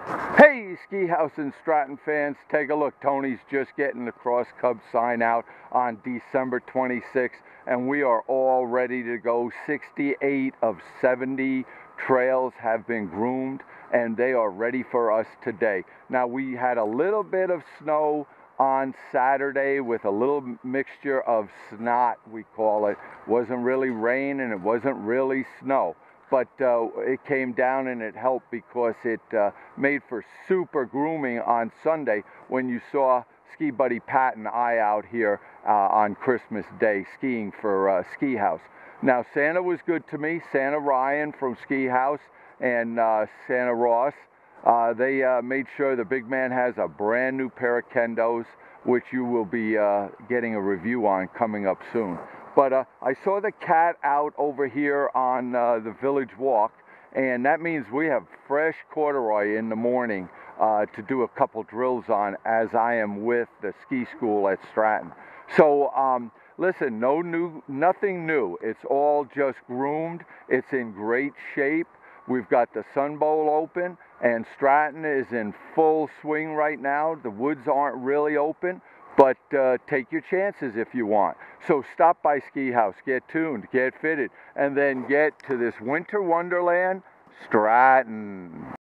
Hey, Ski House and Stratton fans, take a look. Tony's just getting the Cross Cub sign out on December 26th, and we are all ready to go. 68 of 70 trails have been groomed, and they are ready for us today. Now, we had a little bit of snow on Saturday with a little mixture of snot, we call it. Wasn't really rain and it wasn't really snow. But it came down and it helped because it made for super grooming on Sunday when you saw Ski Buddy Pat and I out here on Christmas Day skiing for Ski House. Now, Santa was good to me. Santa Ryan from Ski House and Santa Ross, they made sure the big man has a brand new pair of Kendos, which you will be getting a review on coming up soon. But I saw the cat out over here on the Village Walk, and that means we have fresh corduroy in the morning to do a couple drills on as I am with the ski school at Stratton. So listen, nothing new. It's all just groomed. It's in great shape. We've got the Sun Bowl open, and Stratton is in full swing right now. The woods aren't really open, but take your chances if you want. So stop by Ski House, get tuned, get fitted, and then get to this winter wonderland, Stratton.